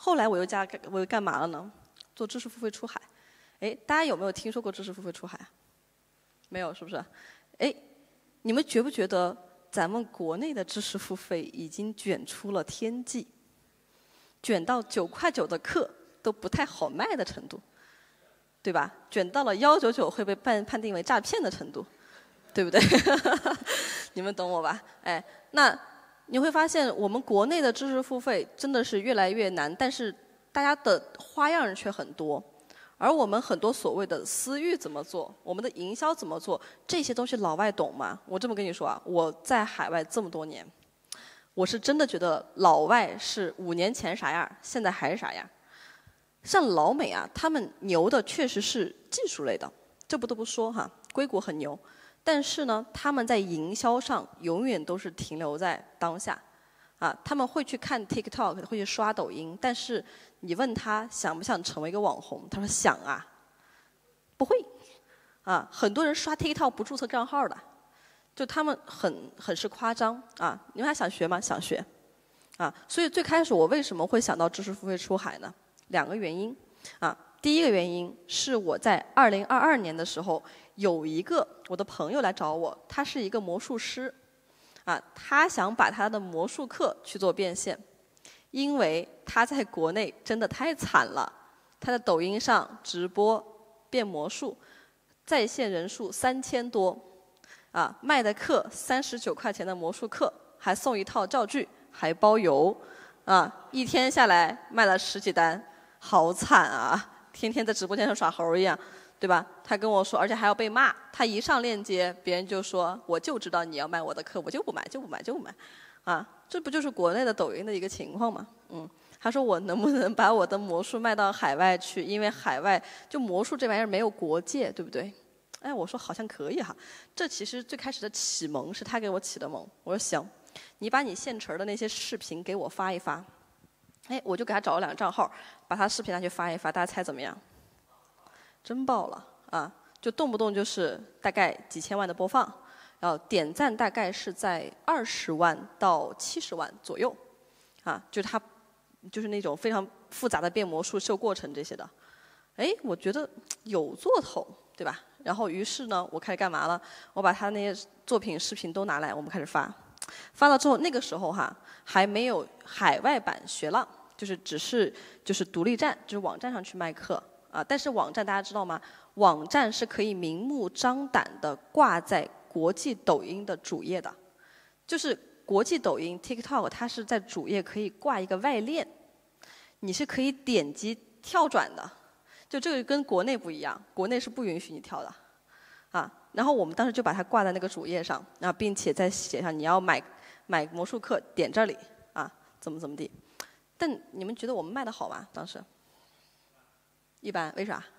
后来我又干嘛了呢？做知识付费出海。哎，大家有没有听说过知识付费出海？没有，是不是？哎，你们觉不觉得咱们国内的知识付费已经卷出了天际，卷到9.9块的课都不太好卖的程度，对吧？卷到了199会被判定为诈骗的程度，对不对？你们懂我吧？哎，那你会发现我们国内的知识付费真的是越来越难，但是大家的花样却很多。而我们很多所谓的私域怎么做，我们的营销怎么做，这些东西老外懂吗？我这么跟你说啊，我在海外这么多年，我是真的觉得老外是5年前啥样，现在还是啥样。像老美啊，他们牛的确实是技术类的，这不得不说哈，硅谷很牛。但是呢，他们在营销上永远都是停留在当下。啊，他们会去看 TikTok， 会去刷抖音，但是你问他想不想成为一个网红，他说想啊，不会，啊，很多人刷 TikTok 不注册账号的，就他们很是夸张啊。你们还想学吗？想学，啊，所以最开始我为什么会想到知识付费出海呢？2个原因，啊，第一个原因是我在2022年的时候，有一个我的朋友来找我，他是一个魔术师。啊，他想把他的魔术课去做变现，因为他在国内真的太惨了。他在抖音上直播变魔术，在线人数3000多，啊，卖的课39块钱的魔术课，还送一套教具，还包邮，啊，一天下来卖了10几单，好惨啊！天天在直播间上耍猴一样。对吧？他跟我说，而且还要被骂。他一上链接，别人就说：“我就知道你要卖我的课，我就不买，就不买，就不买。”啊，这不就是国内的抖音的一个情况吗？他说我能不能把我的魔术卖到海外去？因为海外就魔术这玩意儿没有国界，对不对？哎，我说好像可以哈。这其实最开始的启蒙是他给我起的蒙。我说行，你把你现成的那些视频给我发一发。哎，我就给他找了2个账号，把他视频拿去发一发，大家猜怎么样？真爆了啊！就动不动就是大概几千万的播放，然后点赞大概是在20万到70万左右，啊，就是他就是那种非常复杂的变魔术秀过程这些的。哎，我觉得有做头，对吧？然后于是呢，我开始干嘛了？我把他那些作品、视频都拿来，我们开始发。发了之后，那个时候哈还没有海外版学浪，只是独立站，就是网站上去卖课。啊，但是网站大家知道吗？网站是可以明目张胆的挂在国际抖音的主页的，就是国际抖音 TikTok 它是在主页可以挂一个外链，你是可以点击跳转的，就这个跟国内不一样，国内是不允许你跳的，啊，然后我们当时就把它挂在那个主页上，啊，并且再写上你要买魔术课，点这里啊，怎么地，但你们觉得我们卖的好吗？当时？一般，为啥？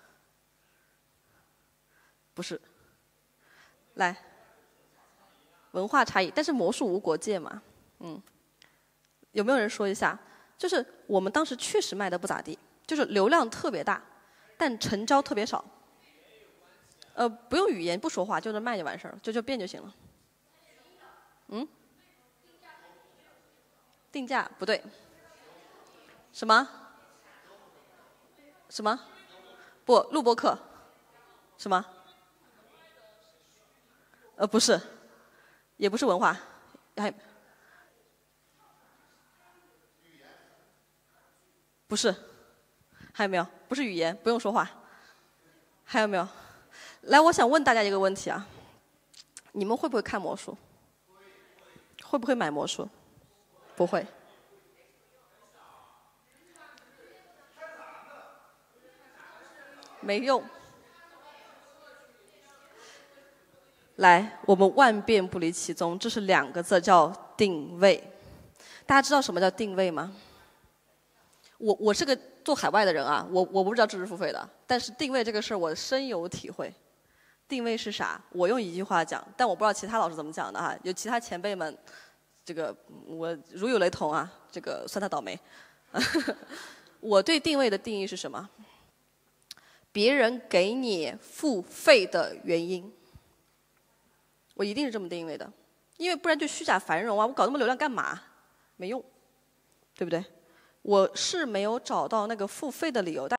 不是，来，文化差异，但是魔术无国界嘛，有没有人说一下？就是我们当时确实卖的不咋地，就是流量特别大，但成交特别少。不用语言，不说话，就能卖就完事儿了，就变就行了。定价不对。什么？什么？不，录播课。什么？不是，也不是文化，还不是，还有没有？不是语言，不用说话。还有没有？来，我想问大家一个问题啊，你们会不会看魔术？会不会买魔术？不会。没用。来，我们万变不离其宗，这是2个字，叫定位。大家知道什么叫定位吗？我是个做海外的人啊，我不知道知识付费的，但是定位这个事儿我深有体会。定位是啥？我用一句话讲，但我不知道其他老师怎么讲的哈。有其他前辈们，这个我如有雷同啊，这个算他倒霉。我对定位的定义是什么？别人给你付费的原因。我一定是这么定位的，因为不然就虚假繁荣啊！我搞那么流量干嘛？没用，对不对？ 我是没有找到那个付费的理由。